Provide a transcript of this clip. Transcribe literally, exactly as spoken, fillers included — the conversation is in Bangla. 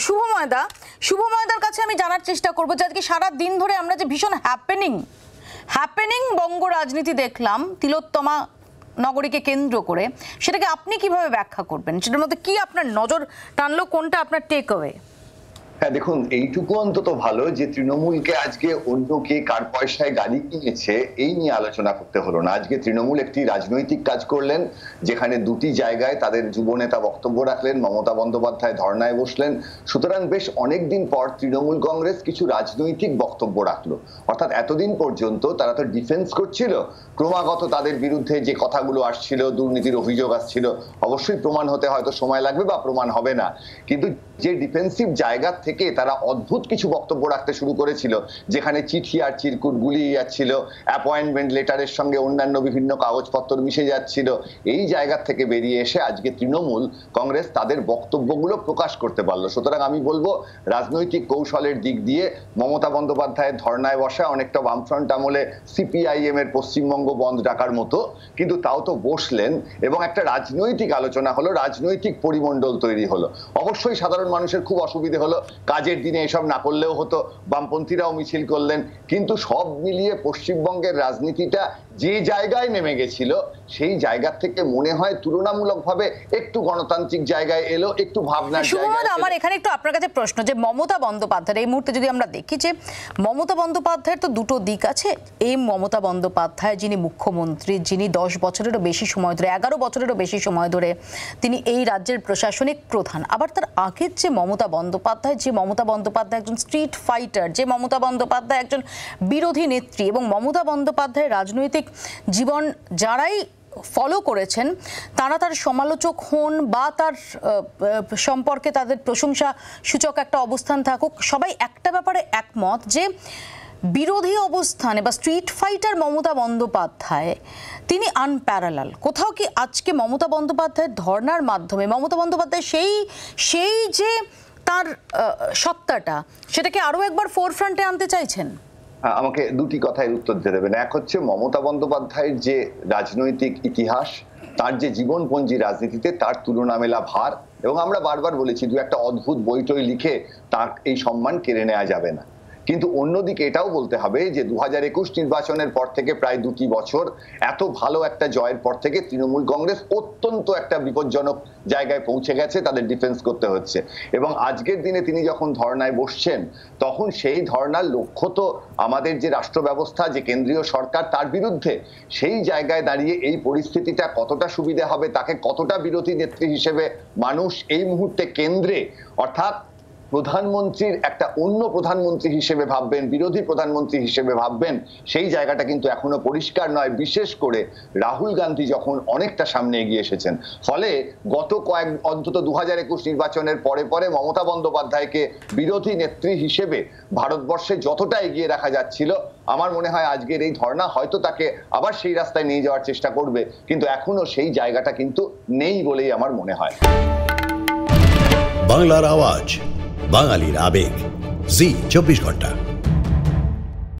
শুভময়দা শুভময়দার কাছে আমি জানার চেষ্টা করবো যে আজকে সারা দিন ধরে আমরা যে ভীষণ হ্যাপেনিং হ্যাপেনিং বঙ্গ রাজনীতি দেখলাম তিলোত্তমা নগরীকে কেন্দ্র করে, সেটাকে আপনি কিভাবে ব্যাখ্যা করবেন? সেটার মধ্যে কি আপনার নজর টানলো, কোনটা আপনার টেক অ্যাওয়ে? হ্যাঁ দেখুন, এইটুকু অন্তত ভালো যে তৃণমূলকে আজকে অন্য কে কার পয়সায় গাড়ি কিনেছে এই নিয়ে আলোচনা করতে হলো না। আজকে তৃণমূল একটি রাজনৈতিক কাজ করলেন, যেখানে দুটি জায়গায় তাদের যুবনেতা বক্তব্য রাখলেন, মমতা বন্দ্যোপাধ্যায় ধর্নায় বসলেন। সুতরাং বেশ অনেকদিন পর তৃণমূল কংগ্রেস কিছু রাজনৈতিক বক্তব্য রাখলো। অর্থাৎ এতদিন পর্যন্ত তারা তো ডিফেন্স করছিল, ক্রমাগত তাদের বিরুদ্ধে যে কথাগুলো আসছিল, দুর্নীতির অভিযোগ আসছিল, অবশ্যই প্রমাণ হতে হয়তো সময় লাগবে বা প্রমাণ হবে না, কিন্তু যে ডিফেন্সিভ জায়গা থেকে তারা অদ্ভুত কিছু বক্তব্য রাখতে শুরু করেছিল, যেখানে চিঠি আর চিরকুট গুলিয়ে যাচ্ছিল, অ্যাপয়েন্টমেন্ট লেটারের সঙ্গে অন্যান্য বিভিন্ন কাগজপত্র মিশে যাচ্ছিল, এই জায়গা থেকে বেরিয়ে এসে আজকে তৃণমূল কংগ্রেস তাদের বক্তব্যগুলো প্রকাশ করতে পারলো। সুতরাং আমি বলবো রাজনৈতিক কৌশলের দিক দিয়ে মমতা বন্দ্যোপাধ্যায়ের ধর্নায় বসা অনেকটা বামফ্রন্ট আমলে সিপিআইএম এর পশ্চিমবঙ্গ বন্ধ ডাকার মতো, কিন্তু তাও তো বসলেন এবং একটা রাজনৈতিক আলোচনা হলো, রাজনৈতিক পরিমণ্ডল তৈরি হলো। অবশ্যই সাধারণ মানুষের খুব অসুবিধে হলো, কাজের দিনে এসব না করলেও হতো, বামপন্থীরাও মিছিল করলেন, কিন্তু সব মিলিয়ে পশ্চিমবঙ্গের রাজনীতিটা যে জায়গায় নেমে গেছিল সেই জায়গা থেকে মনে হয় তুলনামূলকভাবে একটু গণতান্ত্রিক জায়গায় এলো, একটু ভাবনার জায়গায়। আমার এখানে একটু আপনার কাছে প্রশ্ন, যে মমতা বন্দ্যোপাধ্যায় এই মুহূর্তে যদি আমরা দেখি যে মমতা বন্দ্যোপাধ্যায়ের তো দুটো দিক আছে। এই মমতা বন্দ্যোপাধ্যায় যিনি মুখ্যমন্ত্রী, যিনি দশ বছরেরও বেশি সময় ধরে, এগারো বছরেরও বেশি সময় ধরে তিনি এই রাজ্যের প্রশাসনিক প্রধান। আবার তার আগের যে মমতা বন্দ্যোপাধ্যায়, যে মমতা বন্দ্যোপাধ্যায় একজন স্ট্রিট ফাইটার, যে মমতা বন্দ্যোপাধ্যায় একজন বিরোধী নেত্রী, এবং মমতা বন্দ্যোপাধ্যায়ের রাজনৈতিক জীবন যারাই ফলো করেছেন তারা তার সমালোচক হন বা তার সম্পর্কে তাদের প্রশংসা সূচক একটা অবস্থান থাকুক, সবাই একটা ব্যাপারে একমত যে বিরোধী অবস্থানে বা স্ট্রিট ফাইটার মমতা বন্দ্যোপাধ্যায় তিনি আনপ্যারালাল। কোথাও কি আজকে মমতা বন্দ্যোপাধ্যায়ের ধর্নার মাধ্যমে মমতা বন্দ্যোপাধ্যায় সেই সেই যে তার সত্তাটা সেটাকে আরো একবার ফোরফ্রন্টে আনতে চাইছেন? আমাকে দুটি কথায় উত্তর দিতে দেবেন। এক হচ্ছে মমতা বন্দ্যোপাধ্যায়ের যে রাজনৈতিক ইতিহাস, তার যে জীবনপঞ্জি রাজনীতিতে, তার তুলনা মেলা ভার, এবং আমরা বারবার বলেছি দু একটা অদ্ভুত বইটই লিখে তার এই সম্মান কেড়ে নেওয়া যাবে না। কিন্তু অন্যদিকে এটাও বলতে হবে যে দু হাজার একুশ নির্বাচনের পর থেকে প্রায় দুটি বছর এত ভালো একটা জয়ের পর থেকে তৃণমূল কংগ্রেস অত্যন্ত একটা বিপজ্জনক জায়গায় পৌঁছে গেছে, তাদের ডিফেন্স করতে হচ্ছে। এবং আজকের দিনে তিনি যখন ধর্নায় বসছেন তখন সেই ধর্নার লক্ষ্য তো আমাদের যে রাষ্ট্র ব্যবস্থা, যে কেন্দ্রীয় সরকার, তার বিরুদ্ধে। সেই জায়গায় দাঁড়িয়ে এই পরিস্থিতিটা কতটা সুবিধা হবে, তাকে কতটা বিরোধী নেত্রী হিসেবে মানুষ এই মুহূর্তে কেন্দ্রে, অর্থাৎ প্রধানমন্ত্রীর একটা অন্য প্রধানমন্ত্রী হিসেবে ভাববেন, বিরোধী প্রধানমন্ত্রী হিসেবে ভাববেন, সেই জায়গাটা কিন্তু এখনো পরিষ্কার নয়, বিশেষ করে রাহুল গান্ধী যখন অনেকটা সামনে এগিয়ে এসেছেন। ফলে গত কয়েক অন্তত দু হাজার একুশ নির্বাচনের পরে পরে মমতা বন্দ্যোপাধ্যায়কে বিরোধী নেত্রী হিসেবে ভারতবর্ষে যতটা এগিয়ে রাখা যাচ্ছিল, আমার মনে হয় আজকের এই ধর্না হয়তো তাকে আবার সেই রাস্তায় নিয়ে যাওয়ার চেষ্টা করবে, কিন্তু এখনো সেই জায়গাটা কিন্তু নেই বলেই আমার মনে হয়। বাংলার আওয়াজ, বাঙালির আবেগ, জি চব্বিশ ঘন্টা।